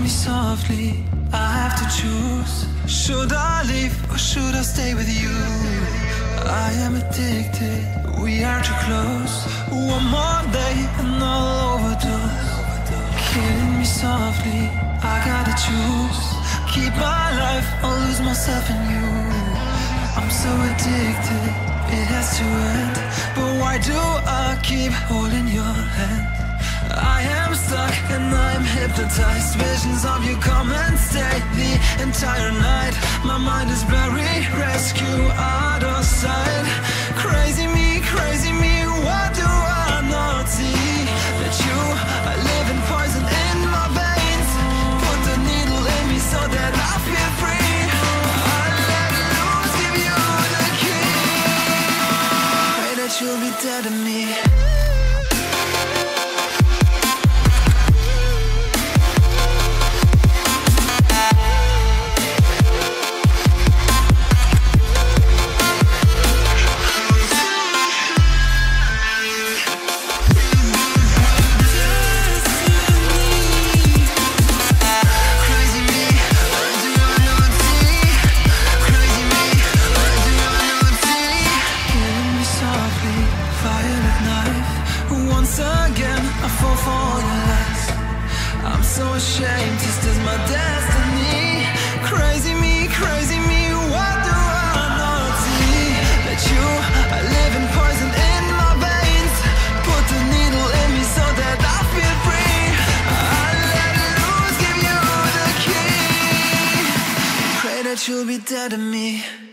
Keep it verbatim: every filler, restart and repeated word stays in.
me softly, I have to choose. Should I leave or should I stay with you? I am addicted, we are too close. One more day and I'll overdose. Killing me softly, I gotta choose. Keep my life or lose myself in you. I'm so addicted, it has to end. But why do I keep holding your hand? I am stuck and I'm hypnotized. Visions of you come and stay the entire night. My mind is buried, rescue out of sight. Crazy me, crazy me, what do I not see? That you are living poison in my veins. Put the needle in me so that I feel free. I let loose, give you the key. Pray that you'll be dead to me. So ashamed, this is my destiny. Crazy me, crazy me, what do I not see? That you are living poison in my veins. Put the needle in me so that I feel free. I let loose, give you the key. Pray that you'll be dead to me.